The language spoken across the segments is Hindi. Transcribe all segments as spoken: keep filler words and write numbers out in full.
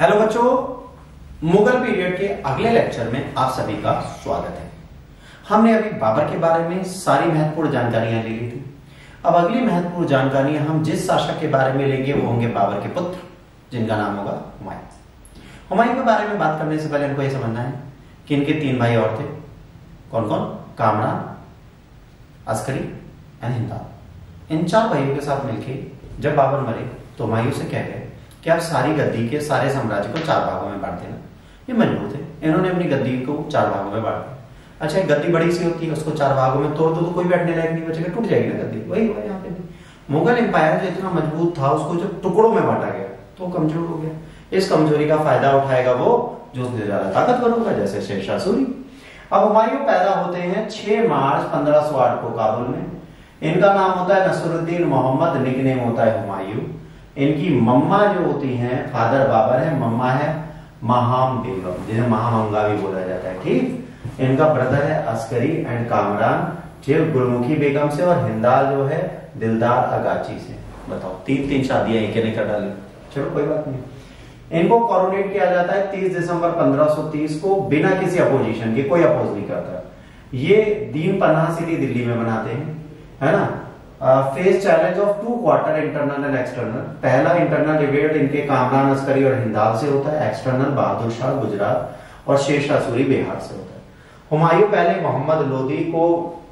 हेलो बच्चों, मुगल पीरियड के अगले लेक्चर में आप सभी का स्वागत है। हमने अभी बाबर के बारे में सारी महत्वपूर्ण जानकारियां ले ली थी। अब अगली महत्वपूर्ण जानकारियां हम जिस शासक के बारे में लेंगे वो होंगे बाबर के पुत्र, जिनका नाम होगा हुमायूं। हुमायूं के बारे में बात करने से पहले इनको ये समझना है कि इनके तीन भाई और थे। कौन कौन? कामरान, अस्करी एंड हिंदाल। इन चार भाइयों के साथ मिलकर जब बाबर मरे तो हुमायूं से कह गए कि आप सारी गद्दी के सारे साम्राज्य को चार भागों में बांट देना। ये मजबूर थे, इन्होंने अपनी गद्दी को चार भागों में बांट दिया। अच्छा, एक गद्दी बड़ी सी होती है, उसको चार भागों में तोड़ दो तो कोई बैठने लायक नहीं बचेगा, टूट जाएगी ना गद्दी। वही हुआ यहाँ पे भी। मुगल एम्पायर जो इतना मजबूत था उसको जब टुकड़ों में बांटा गया तो कमजोर हो गया। इस कमजोरी का फायदा उठाएगा वो जो उससे ज्यादा ताकतवर होगा, जैसे शेरशाह सूरी। अब हुमायूं पैदा होते हैं छह मार्च पंद्रह सौ आठ को काबुल में। इनका नाम होता है नसरुद्दीन मोहम्मद, निकनेम होता है हुमायूं। इनकी मम्मा जो होती हैं, फादर बाबर है, मम्मा है महाम बेगम, जिन्हें महामंगा भी बोला जाता है। ठीक, इनका ब्रदर है अस्करी एंड कामरान, जो गुलमुखी बेगम से, और हिंदाल जो है दिलदार अगाची से। बताओ, तीन तीन शादियां एक ने कर डाली। चलो कोई बात नहीं। इनको कॉरोनेट किया जाता है तीस दिसंबर पंद्रह सौ तीस को, बिना किसी अपोजिशन के। कोई अपोज नहीं करता। ये दीन पनाह सिटी दिल्ली में बनाते हैं, है ना। Face challenge of two quarter, internal and external. पहला इंटरनल डिबेट इनके कामरान, अस्करी और हिंदाल से होता है। एक्सटर्नल बहादुर शाह गुजरात और शेरशाह सूरी बिहार से होता है। हुमायूं पहले मोहम्मद लोदी को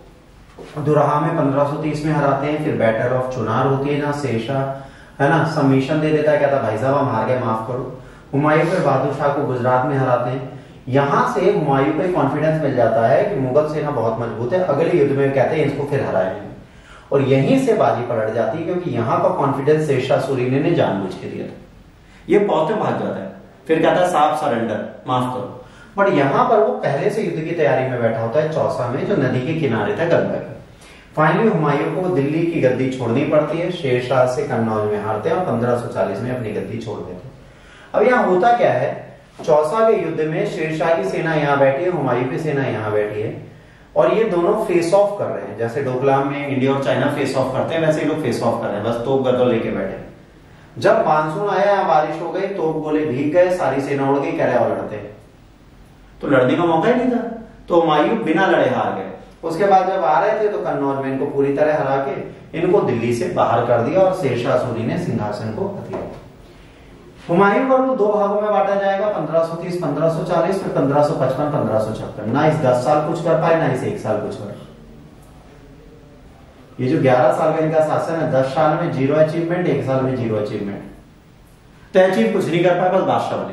दुरहा में पंद्रह सौ तीस में हराते हैं। फिर बैटल ऑफ चुनार होती है जहां शेरशाह, है ना, सबमिशन दे देता है, कहता भाई साहब हम हार गए, माफ करो। हुमायूं फिर बहादुर शाह को गुजरात में हराते हैं। यहां से हुमायूं को कॉन्फिडेंस मिल जाता है कि मुगल सेना बहुत मजबूत है, अगले युद्ध में कहते हैं इसको फिर हराएंगे। और यहीं से बाजी पलट जाती है, क्योंकि यहाँ का कॉन्फिडेंस शेरशाह सूरी ने जानबूझ के दिया था। ये पौते भाग जाता है, फिर कहता है साफ सरेंडर, माफ करो। बट यहाँ पर वो पहले से युद्ध की तैयारी में बैठा होता है चौसा में, जो नदी के किनारे था गंगा के। फाइनली हुमायूं को दिल्ली की गद्दी छोड़नी पड़ती है। शेरशाह से कन्नौज में हारते हैं और पंद्रह सौ चालीस में अपनी गद्दी छोड़ देते हैं। अब यहाँ होता क्या है, चौसा के युद्ध में शेरशाह की सेना यहाँ बैठी है, हुमायूं की सेना यहाँ बैठी है, और ये दोनों फेस ऑफ कर रहे हैं। जैसे डोकलाम में इंडिया और चाइना फेस ऑफ करते हैं, वैसे ये लोग फेस ऑफ कर रहे हैं, बस तोप गदो लेके बैठे। जब मानसून आया, बारिश हो गई, तोप गोले भीग गए, सारी सेना उड़ गई, कह रहे और लड़ते हैं। तो लड़ने का मौका ही नहीं था, तो हुमायूं बिना लड़े हार गए। उसके बाद जब आ रहे थे तो कन्नौज में इनको पूरी तरह हरा के इनको दिल्ली से बाहर कर दिया और शेरशाह सूरी ने सिंहासन को हथिया। हुमायूं को दो भागों में बांटा जाएगा, पंद्रह सौ तीस पंद्रह सौ चालीस, फिर पंद्रह सौ पचपन पंद्रह सौ छप्पन। ना इस दस साल कुछ कर पाए, ना इस एक साल कुछ कर। ये जो ग्यारह साल का इनका शासन है, दस साल में जीरो अचीवमेंट, एक साल में जीरो अचीवमेंट, तो अचीव कुछ नहीं कर पाए, बस बादशाह बने।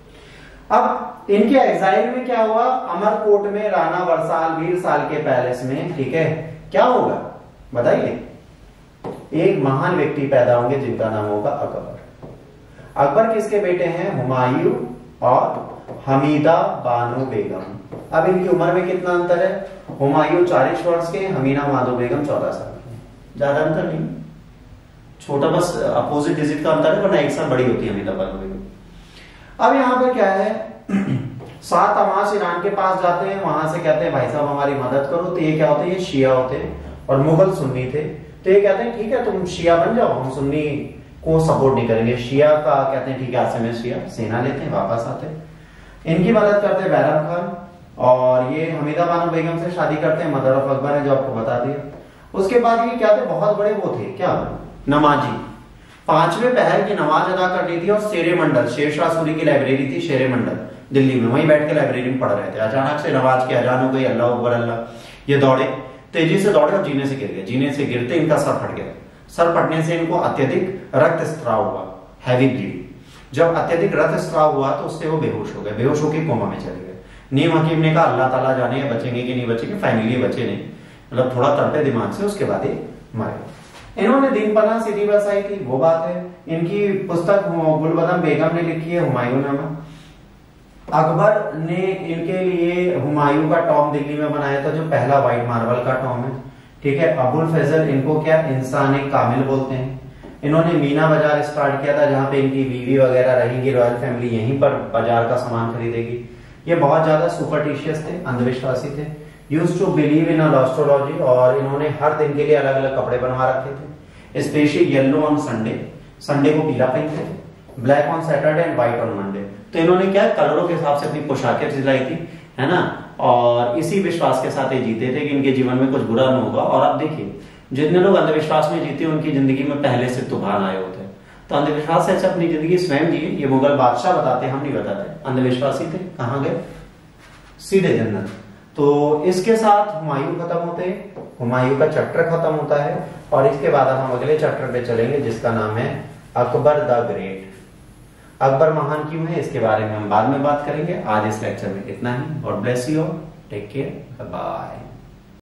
अब इनके एग्जाइल में क्या हुआ, अमरकोट में, राणा वरसाल वीर साल के पैलेस में, ठीक है, क्या होगा बताइए। एक महान व्यक्ति पैदा होंगे जिनका नाम होगा अकबर। अकबर किसके बेटे हैं? हुमायूं और हमीदा बानो बेगम। अब इनकी उम्र में कितना अंतर है? हुमायूं चालीस वर्ष के, हमीदा बानो बेगम चौदह साल के। ज्यादा अंतर नहीं, छोटा बस अपोजिट डिजिट का अंतर है, वरना एक साल बड़ी होती है हमीदा बानो बेगम। अब यहाँ पर क्या है, सात अमास ईरान के पास जाते हैं, वहां से कहते हैं भाई साहब हमारी मदद करो। तो ये क्या होते हैं, ये शिया होते हैं और मुगल सुन्नी थे। तो ये कहते हैं ठीक है तुम शिया बन जाओ, हम सुन्नी को सपोर्ट नहीं करेंगे। शिया का कहते हैं ठीक है, आज से शिया सेना लेते हैं, वापस आते हैं। इनकी मदद करते हैं बैरम खान, और ये हमीदा बानो बेगम से शादी करते हैं, मदर ऑफ अकबर है जो आपको बता दिया। उसके बाद ये क्या थे, बहुत बड़े वो थे, क्या नमाजी, पांचवें पहर की नमाज अदा करनी थी। और शेरे मंडल, शेरशाह सूरी की लाइब्रेरी थी शेरे मंडल दिल्ली में, वहीं बैठ के लाइब्रेरी में पढ़ रहे थे। अचानक से नमाज की अजान हो गई, अल्लाह अकबर अल्लाह। ये दौड़े, तेजी से दौड़े और जीने से गिर गए। जीने से गिरते इनका सर फट गया। सर फटने से इनको अत्यधिक रक्तस्राव हुआ, हैवी ब्लीडिंग। जब अत्यधिक रक्तस्राव हुआ तो उससे वो बेहोश हो गए, बेहोश होकर कोमा में चले गए। नीम हकीम ने कहा अल्लाह ताला जाने बचेंगे कि नहीं बचेंगे। फाइनली बचे नहीं, मतलब थोड़ा तड़पे दिमाग से, उसके बाद ये मरे। इन्होंने दीन पनाह सिटी बसाई थी, वो बात है। इनकी पुस्तक गुलबदन बेगम ने लिखी है, हुमायूं नामा। अकबर ने इनके लिए हुमायूं का टॉम दिल्ली में बनाया था, जो पहला व्हाइट मार्बल का टॉम है, ठीक है। अबुल फैजल, इनको क्या इंसान कामिल बोलते हैं। इन्होंने मीना बाजार स्टार्ट किया था, जहां पे इनकी बीवी वगैरह रहेंगी, रॉयल फैमिली यहीं पर बाजार का सामान खरीदेगी। ये बहुत ज्यादा सुपरटिशियस थे, अंधविश्वासी थे, used to believe in astrology, और इन्होंने हर दिन के लिए अलग अलग कपड़े बनवा रखे थे, specially yellow on Sunday, Sunday को पीला पहनते थे। Black on Saturday and white on Monday. तो इन्होंने क्या कलरों के हिसाब से अपनी पोशाकें सिलाई थी, है ना, और इसी विश्वास के साथ ये जीते थे कि इनके जीवन में कुछ बुरा न होगा। और आप देखिए जितने लोग अंधविश्वास में जीते उनकी जिंदगी में पहले से तूफान आए होते हैं। तो अंधविश्वास से अच्छा अपनी जिंदगी स्वयं जिए। ये मुगल बादशाह बताते, हम नहीं बताते। अंधविश्वासी थे, कहां गए? सीधे जन्नत। तो इसके साथ हुमायूं खत्म होते हैं, हुमायूं का चैप्टर खत्म होता है। और इसके बाद हम अगले चैप्टर पे चलेंगे जिसका नाम है अकबर द ग्रेट। अकबर महान क्यों है इसके बारे में हम बाद में बात करेंगे। आज इस लेक्चर में इतना ही। God bless you, take care, bye.